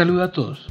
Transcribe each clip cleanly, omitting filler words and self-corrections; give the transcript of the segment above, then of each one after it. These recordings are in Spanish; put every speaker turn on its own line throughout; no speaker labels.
saludo a todos.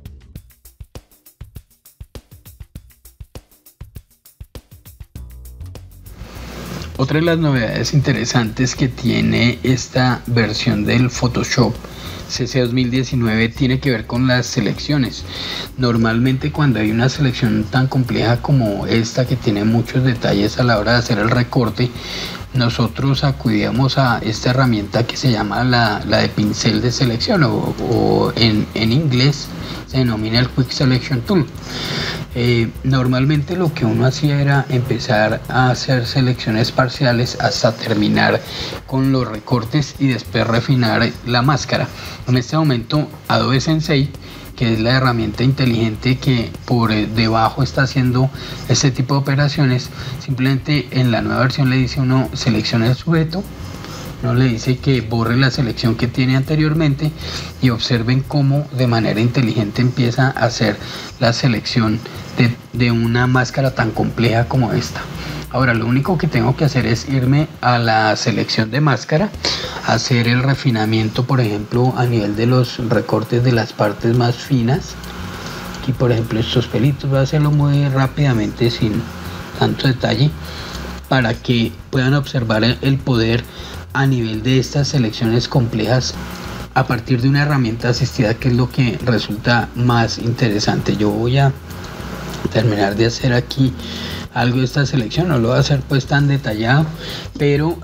Otra de las novedades interesantes que tiene esta versión del Photoshop CC 2019 tiene que ver con las selecciones. Normalmente cuando hay una selección tan compleja como esta, que tiene muchos detalles a la hora de hacer el recorte, nosotros acudíamos a esta herramienta que se llama la de pincel de selección, o en inglés se denomina el Quick Selection Tool. Normalmente lo que uno hacía era empezar a hacer selecciones parciales hasta terminar con los recortes y después refinar la máscara. En este momento Adobe Sensei, que es la herramienta inteligente que por debajo está haciendo este tipo de operaciones, simplemente en la nueva versión le dice uno seleccione el sujeto, no le dice que borre la selección que tiene anteriormente, y observen cómo de manera inteligente empieza a hacer la selección de una máscara tan compleja como esta. Ahora lo único que tengo que hacer es irme a la selección de máscara, hacer el refinamiento, por ejemplo a nivel de los recortes de las partes más finas. Aquí por ejemplo estos pelitos, voy a hacerlo muy rápidamente sin tanto detalle para que puedan observar el poder a nivel de estas selecciones complejas a partir de una herramienta asistida, que es lo que resulta más interesante. Yo voy a terminar de hacer aquí algo de esta selección, no lo voy a hacer pues tan detallado, pero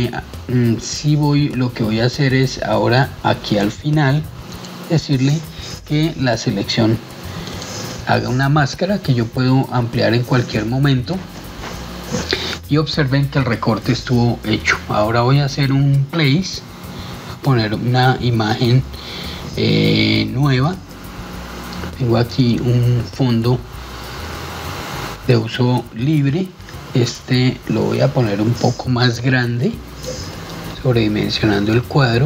lo que voy a hacer es ahora aquí al final decirle que la selección haga una máscara que yo puedo ampliar en cualquier momento, y observen que el recorte estuvo hecho. Ahora voy a hacer un place, poner una imagen nueva. Tengo aquí un fondo de uso libre, este lo voy a poner un poco más grande, sobredimensionando el cuadro.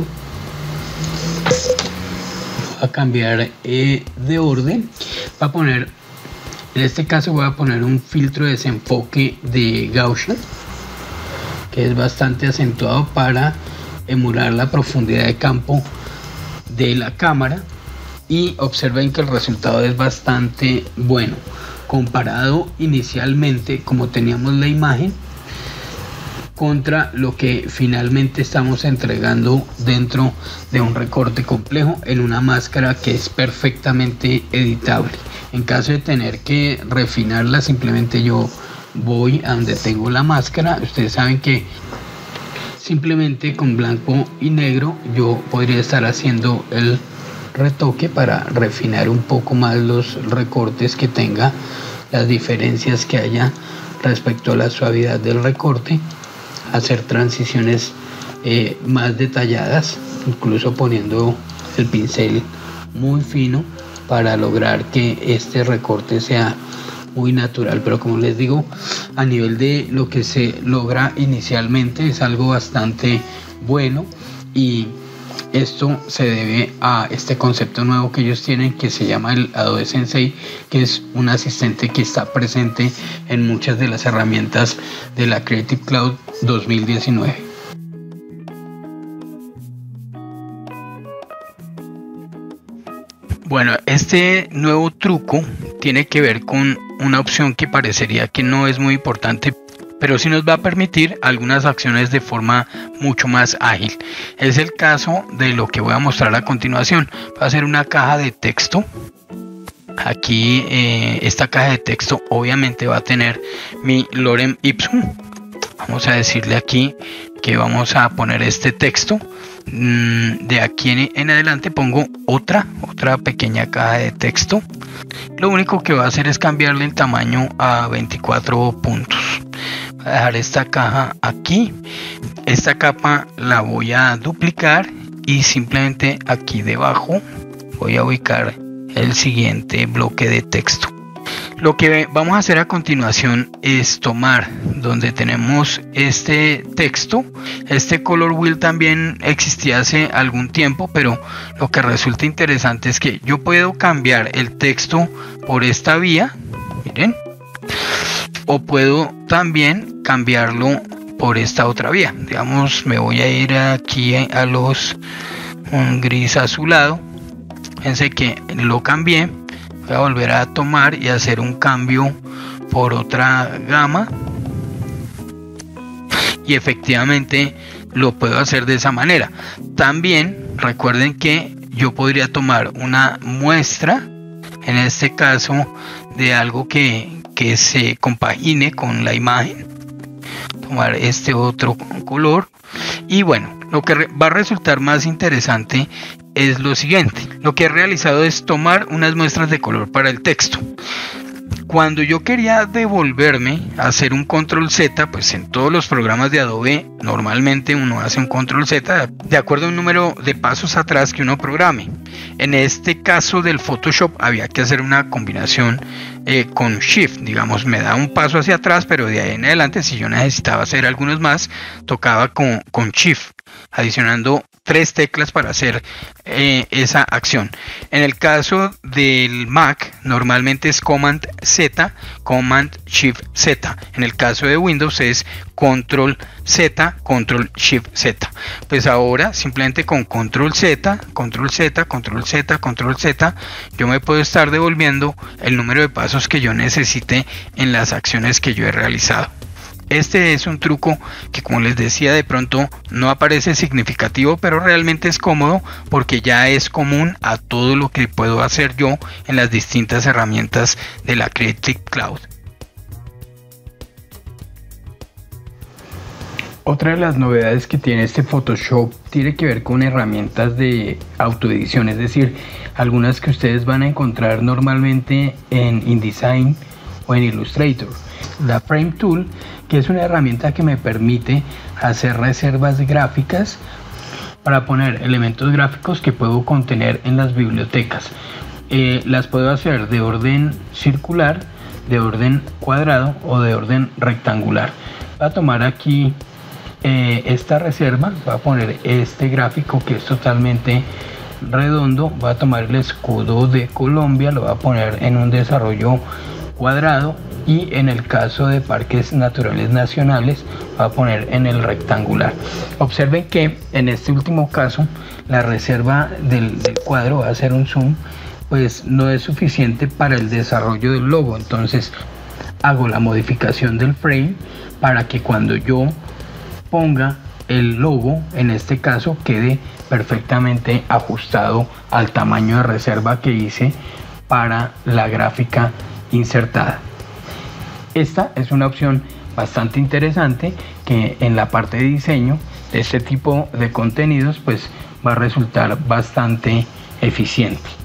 Voy a cambiar de orden, voy a poner, en este caso voy a poner un filtro de desenfoque de Gaussian, que es bastante acentuado para emular la profundidad de campo de la cámara, y observen que el resultado es bastante bueno comparado inicialmente como teníamos la imagen contra lo que finalmente estamos entregando dentro de un recorte complejo en una máscara que es perfectamente editable. En caso de tener que refinarla, simplemente yo voy a donde tengo la máscara. Ustedes saben que simplemente con blanco y negro yo podría estar haciendo el retoque para refinar un poco más los recortes que tenga, las diferencias que haya respecto a la suavidad del recorte, hacer transiciones más detalladas, incluso poniendo el pincel muy fino para lograr que este recorte sea muy natural. Pero como les digo, a nivel de lo que se logra inicialmente es algo bastante bueno, y esto se debe a este concepto nuevo que ellos tienen, que se llama el Adobe Sensei, que es un asistente que está presente en muchas de las herramientas de la Creative Cloud 2019. Bueno, este nuevo truco tiene que ver con una opción que parecería que no es muy importante, pero sí nos va a permitir algunas acciones de forma mucho más ágil. Es el caso de lo que voy a mostrar a continuación. Va a ser una caja de texto. Aquí esta caja de texto obviamente va a tener mi lorem ipsum. Vamos a decirle aquí que vamos a poner este texto. De aquí en adelante pongo otra pequeña caja de texto. Lo único que va a hacer es cambiarle el tamaño a 24 puntos. Voy a dejar esta caja aquí. Esta capa la voy a duplicar y simplemente aquí debajo voy a ubicar el siguiente bloque de texto. Lo que vamos a hacer a continuación es tomar donde tenemos este texto. Este color wheel también existía hace algún tiempo, pero lo que resulta interesante es que yo puedo cambiar el texto por esta vía, miren, o puedo también cambiarlo por esta otra vía. Digamos, me voy a ir aquí a los un gris azulado Fíjense que lo cambié. Voy a volver a tomar y hacer un cambio por otra gama. Y efectivamente lo puedo hacer de esa manera. También recuerden que yo podría tomar una muestra, en este caso de algo que se compagine con la imagen, tomar este otro color, y bueno, lo que va a resultar más interesante es lo siguiente. Lo que he realizado es tomar unas muestras de color para el texto. Cuando yo quería devolverme a hacer un control Z, pues en todos los programas de Adobe normalmente uno hace un control Z de acuerdo a un número de pasos atrás que uno programe. En este caso del Photoshop había que hacer una combinación con Shift, digamos, me da un paso hacia atrás, pero de ahí en adelante, si yo necesitaba hacer algunos más, tocaba con Shift, adicionando 3 teclas para hacer esa acción. En el caso del Mac normalmente es Command Z, Command Shift Z. En el caso de Windows es Control Z, Control Shift Z. Pues ahora simplemente con Control Z, Control Z, Control Z, Control Z, yo me puedo estar devolviendo el número de pasos que yo necesite en las acciones que yo he realizado. Este es un truco que, como les decía, de pronto no aparece significativo, pero realmente es cómodo porque ya es común a todo lo que puedo hacer yo en las distintas herramientas de la Creative Cloud. Otra de las novedades que tiene este Photoshop tiene que ver con herramientas de autoedición, es decir, algunas que ustedes van a encontrar normalmente en InDesign o en Illustrator. La Frame Tool, que es una herramienta que me permite hacer reservas gráficas para poner elementos gráficos que puedo contener en las bibliotecas. Las puedo hacer de orden circular, de orden cuadrado o de orden rectangular. Voy a tomar aquí esta reserva, voy a poner este gráfico que es totalmente redondo, voy a tomar el escudo de Colombia, lo voy a poner en un desarrollo cuadrado, y en el caso de parques naturales nacionales va a poner en el rectangular. Observen que en este último caso la reserva del cuadro, va a hacer un zoom, pues no es suficiente para el desarrollo del logo. Entonces hago la modificación del frame para que cuando yo ponga el logo, en este caso, quede perfectamente ajustado al tamaño de reserva que hice para la gráfica insertada. Esta es una opción bastante interesante que en la parte de diseño de este tipo de contenidos pues va a resultar bastante eficiente.